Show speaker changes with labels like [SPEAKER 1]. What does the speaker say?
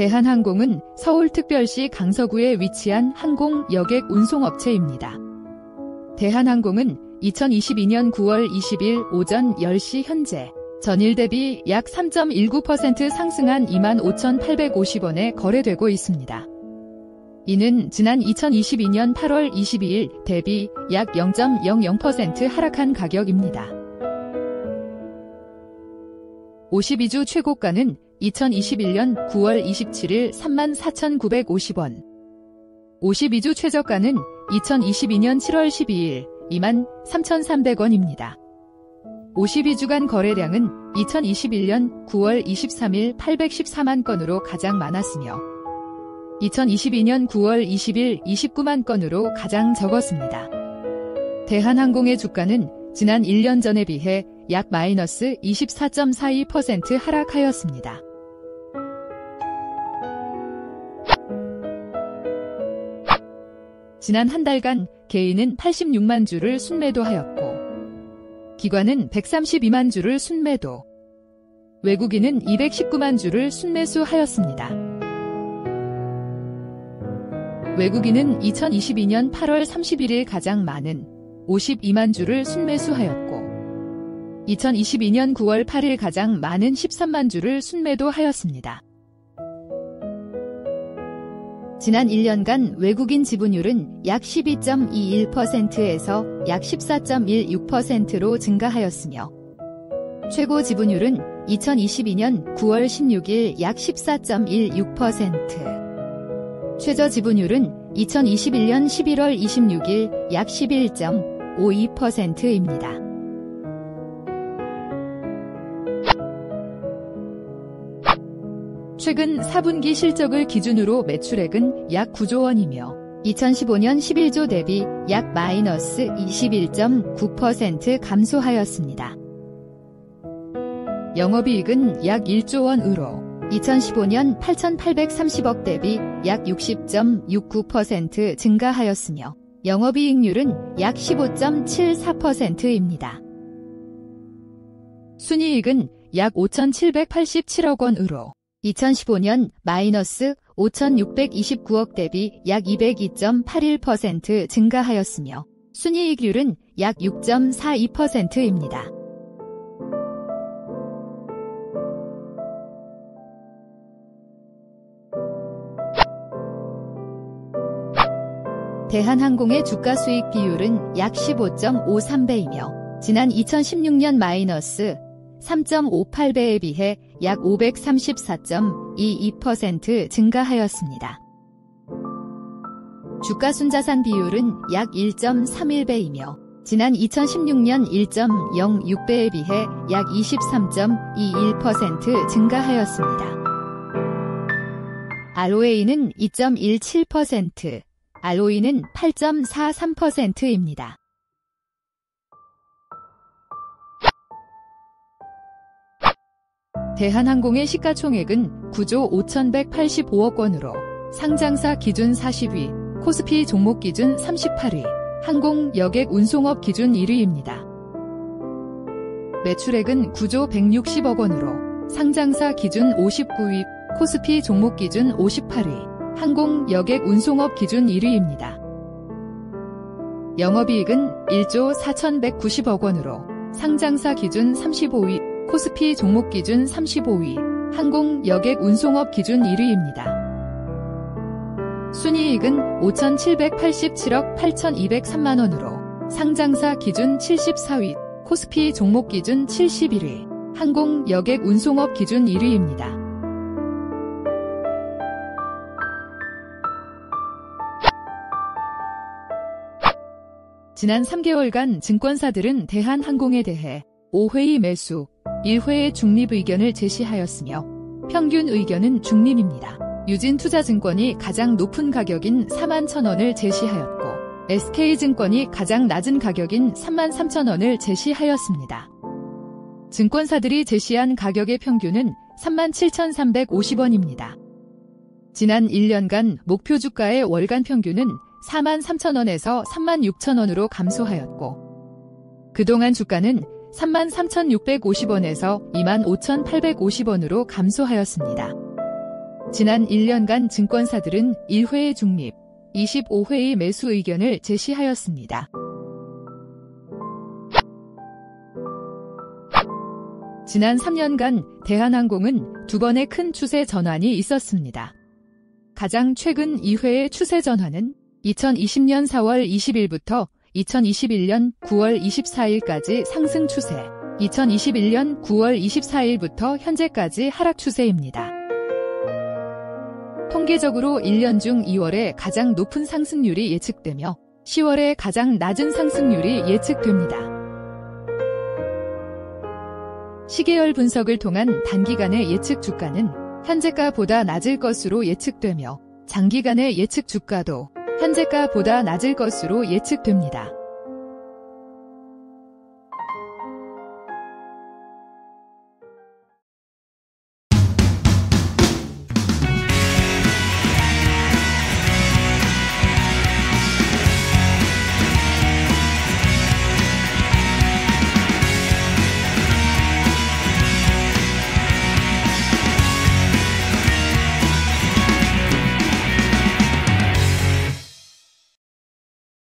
[SPEAKER 1] 대한항공은 서울특별시 강서구에 위치한 항공 여객 운송업체입니다. 대한항공은 2022년 9월 20일 오전 10시 현재 전일 대비 약 3.19% 상승한 25,850원에 거래되고 있습니다. 이는 지난 2022년 8월 22일 대비 약 0.00% 하락한 가격입니다. 52주 최고가는 2021년 9월 27일 34,950원. 52주 최저가는 2022년 7월 12일 23,300원입니다. 52주간 거래량은 2021년 9월 23일 814만 건으로 가장 많았으며 2022년 9월 20일 29만 건으로 가장 적었습니다. 대한항공의 주가는 지난 1년 전에 비해 약 마이너스 24.42% 하락하였습니다. 지난 한 달간 개인은 86만 주를 순매도하였고 기관은 132만 주를 순매도, 외국인은 219만 주를 순매수하였습니다. 외국인은 2022년 8월 31일 가장 많은 52만 주를 순매수하였고 2022년 9월 8일 가장 많은 13만 주를 순매도하였습니다. 지난 1년간 외국인 지분율은 약 12.21%에서 약 14.16%로 증가하였으며 최고 지분율은 2022년 9월 16일 약 14.16%, 최저 지분율은 2021년 11월 26일 약 11.52%입니다. 최근 4분기 실적을 기준으로 매출액은 약 9조 원이며 2015년 11조 대비 약 마이너스 21.9% 감소하였습니다. 영업이익은 약 1조 원으로 2015년 8,830억 대비 약 60.69% 증가하였으며 영업이익률은 약 15.74%입니다. 순이익은 약 5,787억 원으로 2015년 마이너스 5,629억 대비 약 202.81% 증가하였으며 순이익률은 약 6.42%입니다. 대한항공의 주가 수익 비율은 약 15.53배이며 지난 2016년 마이너스 3.58배에 비해 약 534.22% 증가하였습니다. 주가순자산 비율은 약 1.31배이며 지난 2016년 1.06배에 비해 약 23.21% 증가하였습니다. ROA는 2.17%, ROE는 8.43%입니다. 대한항공의 시가총액은 9조 5,185억 원으로 상장사 기준 40위, 코스피 종목 기준 38위, 항공 여객 운송업 기준 1위입니다. 매출액은 9조 160억 원으로 상장사 기준 59위, 코스피 종목 기준 58위, 항공 여객 운송업 기준 1위입니다. 영업이익은 1조 4,190억 원으로 상장사 기준 35위, 코스피 종목 기준 35위, 항공 여객 운송업 기준 1위입니다. 순이익은 5,787억 8,203만 원으로 상장사 기준 74위, 코스피 종목 기준 71위, 항공 여객 운송업 기준 1위입니다. 지난 3개월간 증권사들은 대한항공에 대해 5회의 매수, 1회의 중립 의견을 제시하였으며 평균 의견은 중립입니다. 유진투자증권이 가장 높은 가격인 41,000원을 제시하였고 SK증권이 가장 낮은 가격인 33,000원을 제시하였습니다. 증권사들이 제시한 가격의 평균은 37,350원입니다. 지난 1년간 목표 주가의 월간 평균은 43,000원에서 36,000원으로 감소하였고 그동안 주가는 33,650원에서 25,850원으로 감소하였습니다. 지난 1년간 증권사들은 1회의 중립, 25회의 매수 의견을 제시하였습니다. 지난 3년간 대한항공은 2번의 큰 추세 전환이 있었습니다. 가장 최근 2회의 추세 전환은 2020년 4월 20일부터 2021년 9월 24일까지 상승 추세, 2021년 9월 24일부터 현재까지 하락 추세입니다. 통계적으로 1년 중 2월에 가장 높은 상승률이 예측되며 10월에 가장 낮은 상승률이 예측됩니다. 시계열 분석을 통한 단기간의 예측 주가는 현재가보다 낮을 것으로 예측되며 장기간의 예측 주가도 현재가보다 낮을 것으로 예측됩니다.